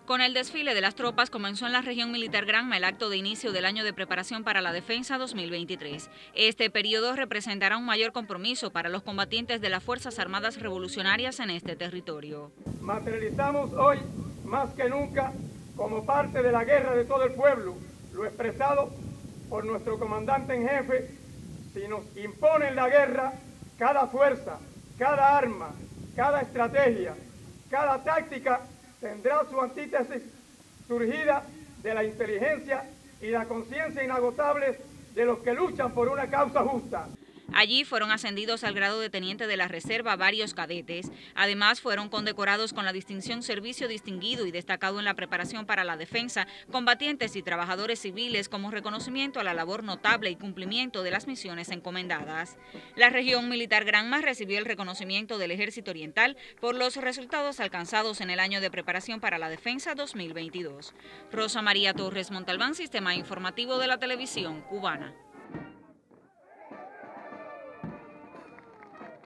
Con el desfile de las tropas comenzó en la región militar Granma el acto de inicio del año de preparación para la defensa 2023. Este periodo representará un mayor compromiso para los combatientes de las Fuerzas Armadas Revolucionarias en este territorio. Materializamos hoy más que nunca como parte de la guerra de todo el pueblo, lo expresado por nuestro comandante en jefe. Si nos imponen la guerra, cada fuerza, cada arma, cada estrategia, cada táctica tendrá su antítesis surgida de la inteligencia y la conciencia inagotables de los que luchan por una causa justa. Allí fueron ascendidos al grado de teniente de la reserva varios cadetes. Además, fueron condecorados con la distinción Servicio Distinguido y Destacado en la Preparación para la Defensa, combatientes y trabajadores civiles como reconocimiento a la labor notable y cumplimiento de las misiones encomendadas. La región militar Granma recibió el reconocimiento del Ejército Oriental por los resultados alcanzados en el año de preparación para la defensa 2022. Rosa María Torres Montalbán, Sistema Informativo de la Televisión Cubana.